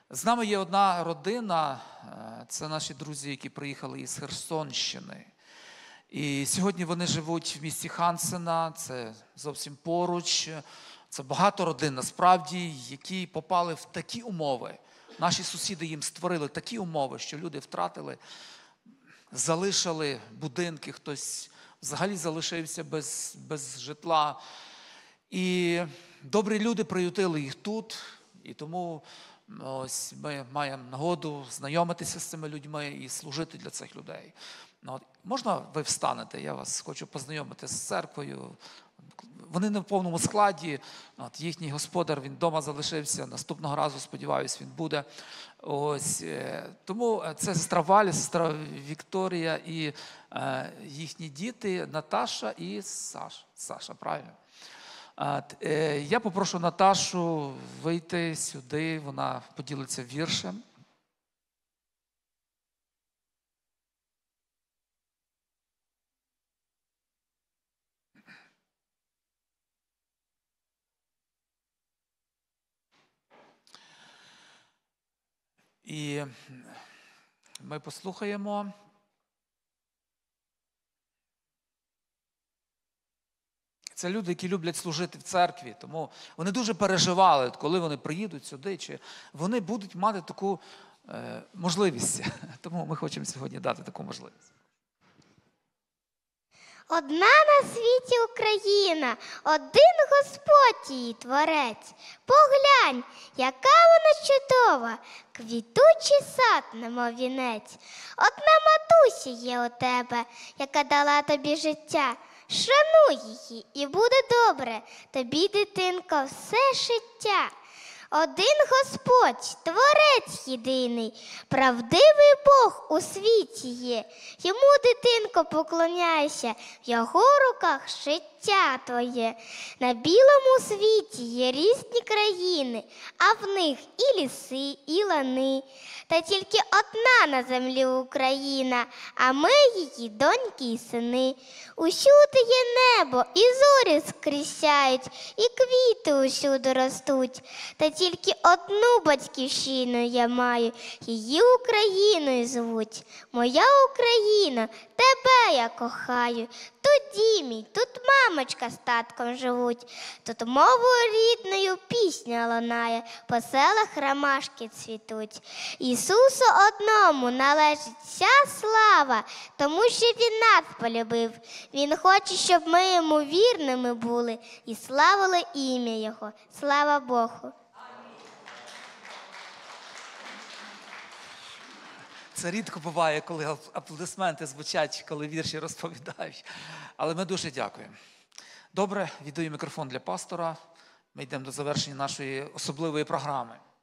З нами є одна родина, це наші друзі, які приїхали із Херсонщини. І сьогодні вони живуть в місті Хансена, це зовсім поруч. Це багато родин, насправді, які попали в такі умови. Наші сусіди їм створили такі умови, що люди втратили, залишили будинки, хтось взагалі залишився без житла. І добрі люди приютили їх тут, і тому ось ми маємо нагоду знайомитися з цими людьми і служити для цих людей. Можна ви встанете? Я вас хочу познайомити з церквою. Вони не в повному складі. Їхній господар, він вдома залишився. Наступного разу, сподіваюся, він буде. Ось. Тому це сестра Валя, сестра Вікторія і їхні діти Наташа і Саша, правильно? Я попрошу Наташу вийти сюди, вона поділиться віршем. І ми послухаємо. Це люди, які люблять служити в церкві, тому вони дуже переживали, коли вони приїдуть сюди, чи вони будуть мати таку можливість. Тому ми хочемо сьогодні дати таку можливість. Одна на світі Україна, один Господь її творець. Поглянь, яка вона чудова, квітучий сад, немов вінець. Одна матуся є у тебе, яка дала тобі життя. Шануй її, і буде добре тобі, дитинко, все життя. Один Господь, Творець єдиний, правдивий Бог у світі є. Йому, дитинко, поклоняйся, в його руках життя твоє. На білому світі є різні країни, а в них і ліси, і лани. Та тільки одна на землі Україна, а ми її доньки і сини. Усюди є небо, і зорі скрізь сяють, і квіти усюди ростуть. Та тільки одну батьківщину я маю, її Україною звуть. Моя Україна, тебе я кохаю. Тут дім мій, тут мамочка з татком живуть. Тут мовою рідною пісня лунає, по селах ромашки цвітуть. Ісусу одному належить вся слава, тому що Він нас полюбив. Він хоче, щоб ми йому вірними були і славили ім'я Його. Слава Богу! Це рідко буває, коли аплодисменти звучать, коли вірші розповідають. Але ми дуже дякуємо. Добре, віддаю мікрофон для пастора. Ми йдемо до завершення нашої особливої програми.